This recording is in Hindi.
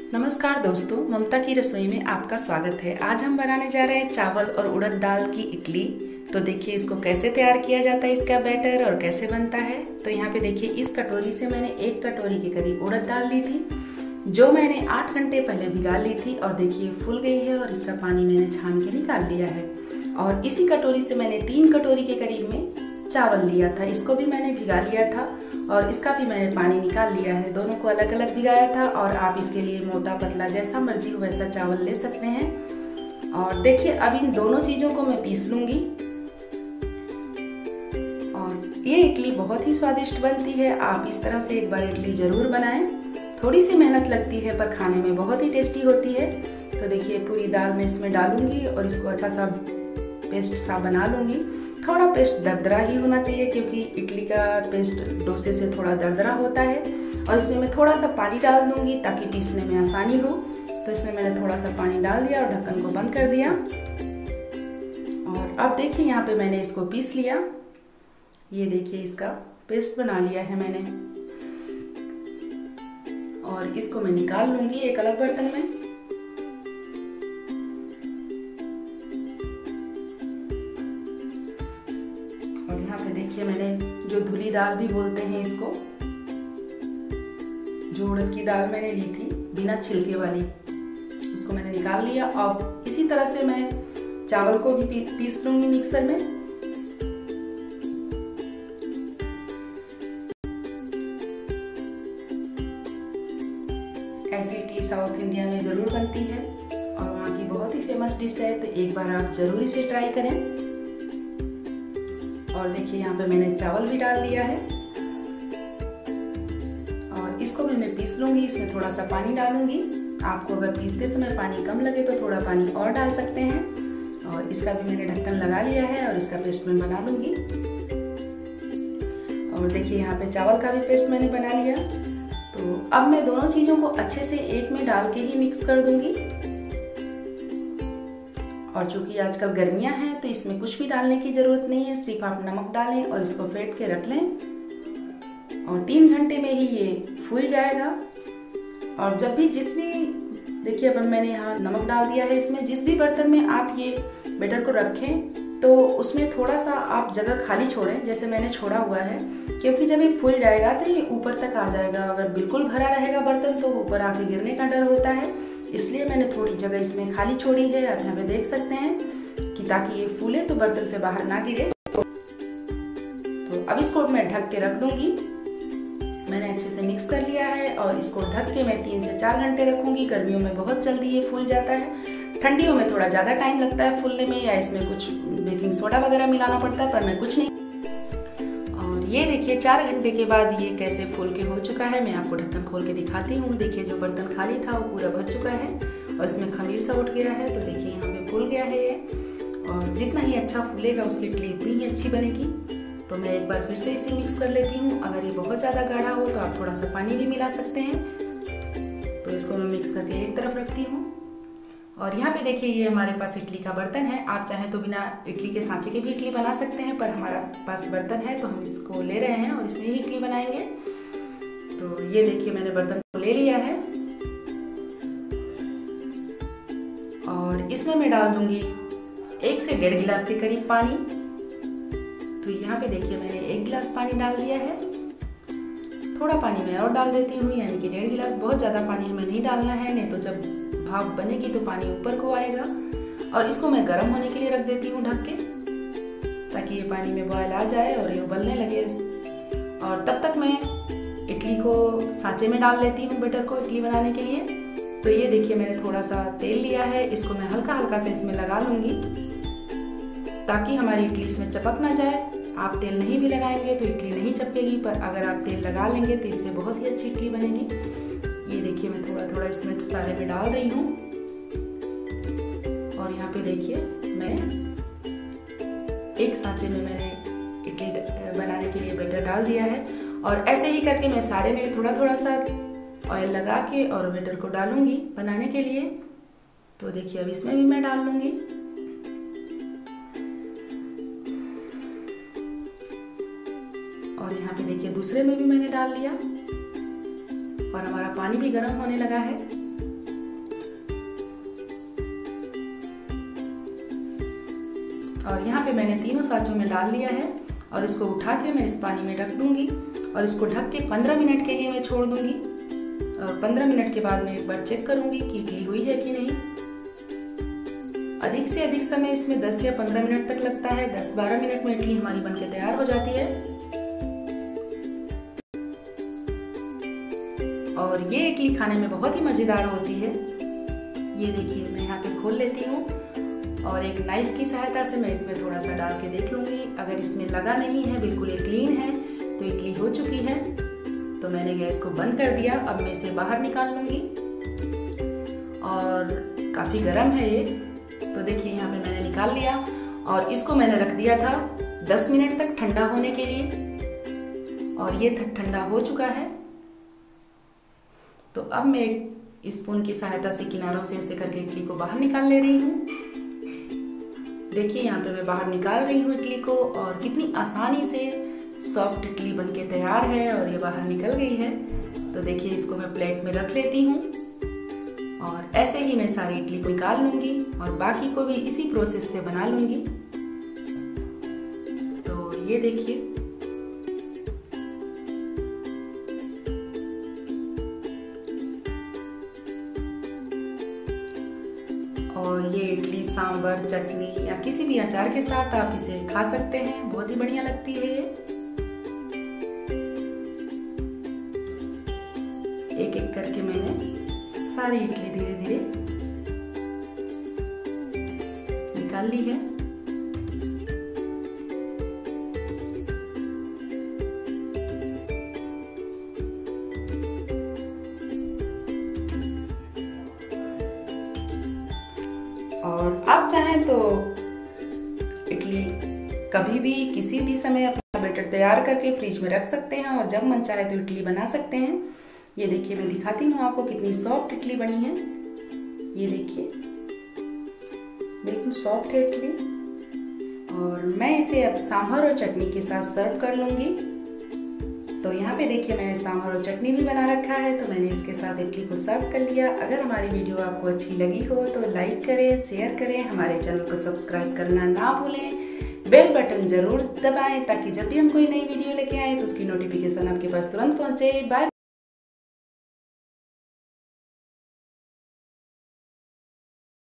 नमस्कार दोस्तों, ममता की रसोई में आपका स्वागत है। आज हम बनाने जा रहे हैं चावल और उड़द दाल की इडली। तो देखिए इसको कैसे तैयार किया जाता है, इसका बैटर और कैसे बनता है। तो यहाँ पे देखिए इस कटोरी से मैंने 1 कटोरी के करीब उड़द दाल ली थी, जो मैंने 8 घंटे पहले भिगा ली थी और देखिए फूल गई है और इसका पानी मैंने छान के निकाल लिया है। और इसी कटोरी से मैंने 3 कटोरी के करीब में चावल लिया था, इसको भी मैंने भिगा लिया था और इसका भी मैंने पानी निकाल लिया है। दोनों को अलग अलग भिगाया था और आप इसके लिए मोटा पतला जैसा मर्जी हो वैसा चावल ले सकते हैं। और देखिए अब इन दोनों चीज़ों को मैं पीस लूँगी और ये इडली बहुत ही स्वादिष्ट बनती है। आप इस तरह से एक बार इडली ज़रूर बनाएं। थोड़ी सी मेहनत लगती है पर खाने में बहुत ही टेस्टी होती है। तो देखिए पूरी दाल मैं इसमें डालूंगी और इसको अच्छा सा पेस्ट सा बना लूँगी। थोड़ा पेस्ट दरदरा ही होना चाहिए क्योंकि इडली का पेस्ट डोसे से थोड़ा दरदरा होता है। और इसमें मैं थोड़ा सा पानी डाल दूंगी ताकि पीसने में आसानी हो। तो इसमें मैंने थोड़ा सा पानी डाल दिया और ढक्कन को बंद कर दिया। और अब देखिए यहाँ पे मैंने इसको पीस लिया। ये देखिए इसका पेस्ट बना लिया है मैंने और इसको मैं निकाल लूंगी एक अलग बर्तन में। और यहाँ पे देखिए मैंने जो धुली दाल भी बोलते हैं इसको, जो उड़द की दाल मैंने ली थी बिना छिलके वाली, उसको मैंने निकाल लिया। अब इसी तरह से मैं चावल को भी पीस लूंगी मिक्सर में। ऐसी इडली साउथ इंडिया में जरूर बनती है और वहाँ की बहुत ही फेमस डिश है, तो एक बार आप जरूर इसे ट्राई करें। और देखिए यहाँ पे मैंने चावल भी डाल लिया है और इसको भी मैं पीस लूंगी। इसमें थोड़ा सा पानी डालूंगी। आपको अगर पीसते समय पानी कम लगे तो थोड़ा पानी और डाल सकते हैं। और इसका भी मैंने ढक्कन लगा लिया है और इसका पेस्ट मैं बना लूंगी। और देखिए यहाँ पे चावल का भी पेस्ट मैंने बना लिया। तो अब मैं दोनों चीजों को अच्छे से एक में डाल के ही मिक्स कर दूंगी। और चूंकि आजकल गर्मियां हैं तो इसमें कुछ भी डालने की जरूरत नहीं है, सिर्फ आप नमक डालें और इसको फेंट के रख लें और 3 घंटे में ही ये फूल जाएगा। और जब भी देखिए अब मैंने यहाँ नमक डाल दिया है इसमें, जिस भी बर्तन में आप ये बैटर को रखें तो उसमें थोड़ा सा आप जगह खाली छोड़ें, जैसे मैंने छोड़ा हुआ है, क्योंकि जब ये फूल जाएगा तो ये ऊपर तक आ जाएगा। अगर बिल्कुल भरा रहेगा बर्तन तो ऊपर आके गिरने का डर होता है, इसलिए मैंने थोड़ी जगह इसमें खाली छोड़ी है। आप यहाँ पे देख सकते हैं कि ताकि ये फूले तो बर्तन से बाहर ना गिरे। तो अब इसको मैं ढक के रख दूंगी। मैंने अच्छे से मिक्स कर लिया है और इसको ढक के मैं 3 से 4 घंटे रखूंगी। गर्मियों में बहुत जल्दी ये फूल जाता है, ठंडियों में थोड़ा ज्यादा टाइम लगता है फूलने में, या इसमें कुछ बेकिंग सोडा वगैरह मिलाना पड़ता है, पर मैं कुछ नहीं। और ये देखिए 4 घंटे के बाद ये कैसे फूल के हो चुका है। मैं आपको ढक्कन खोल के दिखाती हूँ। देखिए जो बर्तन खाली था वो पूरा भर चुका है और इसमें खमीर सा उठ गया है। तो देखिए यहाँ पे फूल गया है ये, और जितना ही अच्छा फूलेगा उसकी इडली इतनी ही अच्छी बनेगी। तो मैं एक बार फिर से इसे मिक्स कर लेती हूँ। अगर ये बहुत ज़्यादा गाढ़ा हो तो आप थोड़ा सा पानी भी मिला सकते हैं। तो इसको मैं मिक्स करके एक तरफ रखती हूँ। और यहाँ पे देखिए ये हमारे पास इडली का बर्तन है। आप चाहें तो बिना इडली के सांचे के भी इडली बना सकते हैं, पर हमारा पास बर्तन है तो हम इसको ले रहे हैं और इसमें ही इडली बनाएंगे। तो ये देखिए मैंने बर्तन को ले लिया है और इसमें मैं डाल दूंगी 1 से 1.5 गिलास के करीब पानी। तो यहाँ पे देखिए मैंने 1 गिलास पानी डाल दिया है। थोड़ा पानी मैं और डाल देती हूँ, यानी कि 1.5 गिलास। बहुत ज़्यादा पानी हमें नहीं डालना है, नहीं तो जब भाप बनेगी तो पानी ऊपर को आएगा। और इसको मैं गर्म होने के लिए रख देती हूँ ढक के, ताकि ये पानी में बॉयल आ जाए और ये उबलने लगे। और तब तक मैं इडली को सांचे में डाल लेती हूँ, बैटर को इडली बनाने के लिए। तो ये देखिए मैंने थोड़ा सा तेल लिया है, इसको मैं हल्का हल्का से इसमें लगा लूंगी ताकि हमारी इडली इसमें चिपक ना जाए। आप तेल नहीं भी लगाएंगे तो इडली नहीं चिपकेगी, पर अगर आप तेल लगा लेंगे तो इससे बहुत ही अच्छी इडली बनेगी। ये देखिए मैं थोड़ा थोड़ा इसमें सारे में डाल रही हूँ। और यहाँ पे देखिए मैं एक सांचे में मैंने इडली बनाने के लिए बैटर डाल दिया है और ऐसे ही करके मैं सारे में थोड़ा थोड़ा सा ऑयल लगा के और बैटर को डालूंगी बनाने के लिए। तो देखिए अब इसमें भी मैं डाल लूंगी। और यहाँ पे देखिए दूसरे में भी मैंने डाल लिया और हमारा पानी भी गर्म होने लगा है। और यहाँ पे मैंने तीनों साँचों में डाल लिया है और इसको उठा के मैं इस पानी में रख दूंगी और इसको ढक के 15 मिनट के लिए मैं छोड़ दूंगी। और 15 मिनट के बाद मैं एक बार चेक करूंगी कि इडली हुई है कि नहीं। अधिक से अधिक समय इसमें 10 या 15 मिनट तक लगता है। 10-12 मिनट में इडली हमारी बनके तैयार हो जाती है। और ये इडली खाने में बहुत ही मज़ेदार होती है। ये देखिए, मैं यहाँ पे खोल लेती हूँ और एक नाइफ की सहायता से मैं इसमें थोड़ा सा डाल के देख लूँगी। अगर इसमें लगा नहीं है, बिल्कुल ये क्लीन है, तो इडली हो चुकी है। तो मैंने गैस को बंद कर दिया। अब मैं इसे बाहर निकाल लूँगी। और काफ़ी गर्म है ये, तो देखिए यहाँ पे मैंने निकाल लिया और इसको मैंने रख दिया था 10 मिनट तक ठंडा होने के लिए। और ये ठंडा हो चुका है। तो अब मैं एक स्पून की सहायता से किनारों से ऐसे करके इडली को बाहर निकाल ले रही हूँ। देखिए यहाँ पे मैं बाहर निकाल रही हूँ इडली को और कितनी आसानी से सॉफ्ट इडली बनके तैयार है और ये बाहर निकल गई है। तो देखिए इसको मैं प्लेट में रख लेती हूँ और ऐसे ही मैं सारी इडली को निकाल लूँगी और बाकी को भी इसी प्रोसेस से बना लूँगी। तो ये देखिए, और ये इडली सांभर, चटनी या किसी भी अचार के साथ आप इसे खा सकते हैं। बहुत ही बढ़िया लगती है ये। एक एक करके मैंने सारी इडली धीरे धीरे निकाल ली है। और आप चाहें तो इडली कभी भी किसी भी समय अपना बैटर तैयार करके फ्रिज में रख सकते हैं और जब मन चाहे तो इडली बना सकते हैं। ये देखिए, मैं दिखाती हूँ आपको कितनी सॉफ्ट इडली बनी है। ये देखिए, बिल्कुल सॉफ्ट है इडली। और मैं इसे अब सांभर और चटनी के साथ सर्व कर लूँगी। तो यहाँ पे देखिए, मैंने सांभर और चटनी भी बना रखा है, तो मैंने इसके साथ इडली को सर्व कर लिया। अगर हमारी वीडियो आपको अच्छी लगी हो तो लाइक करें, शेयर करें, हमारे चैनल को सब्सक्राइब करना ना भूलें, बेल बटन जरूर दबाएं ताकि जब भी हम कोई नई वीडियो लेके आए तो उसकी नोटिफिकेशन आपके पास तुरंत पहुंचे। बाय।